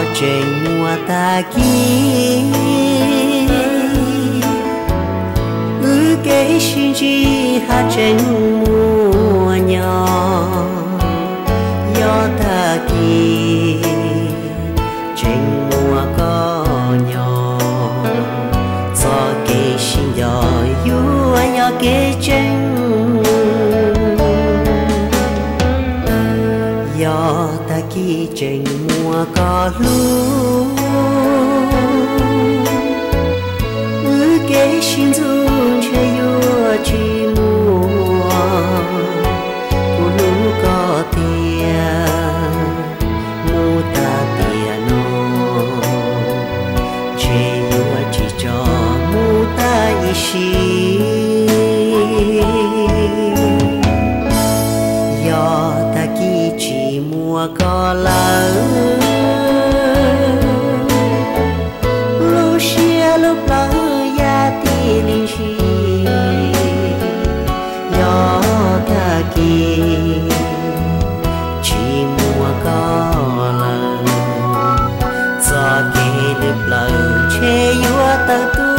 trên mùa ta kia cái xin chi hát trên mùa nhỏ gió ta kia trên mùa có nhỏ gió cái xin gió yêu nhỏ cái chân gió ta kia trên mùa có lúa cái xin dung chơi yêu chỉ mùa cô lú có tiền mù ta tiền nó chơi yêu chỉ cho mù ta ý xí do ta kia chỉ mùa có lớn lúc xưa lúc lỡ linh chi gió ta kia chỉ mùa có lần gió kia được lời che yêu ta tu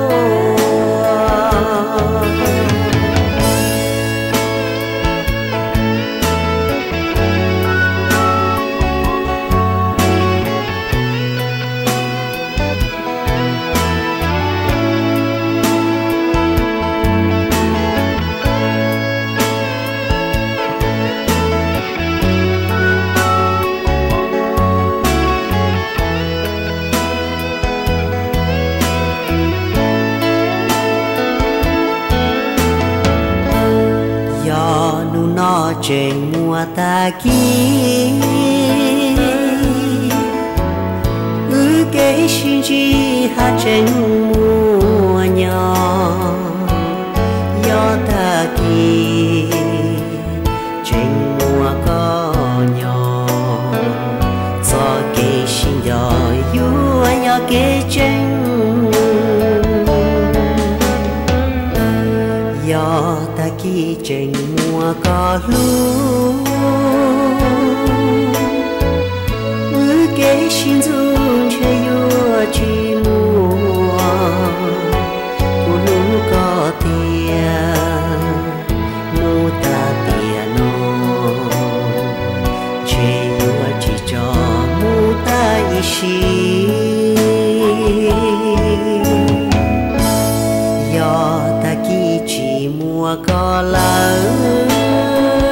trên mùa ta kia cái xin chi hát trên mùa nhỏ gió ta kia trên mùa có nhỏ gió cái xin gió yêu nhỏ cái chân gió ta kia trên mùa có lúa cái xin dung chơi yêu chỉ mùa cô lú có tiền mù ta tiền nó chơi yêu chỉ cho mù ta ý xí do ta kia chỉ mùa có lớn